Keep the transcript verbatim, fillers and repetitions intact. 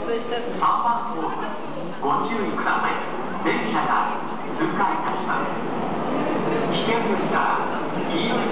さんばんホーム、ご注意ください。電車が通過いたします。危険ですから黄色い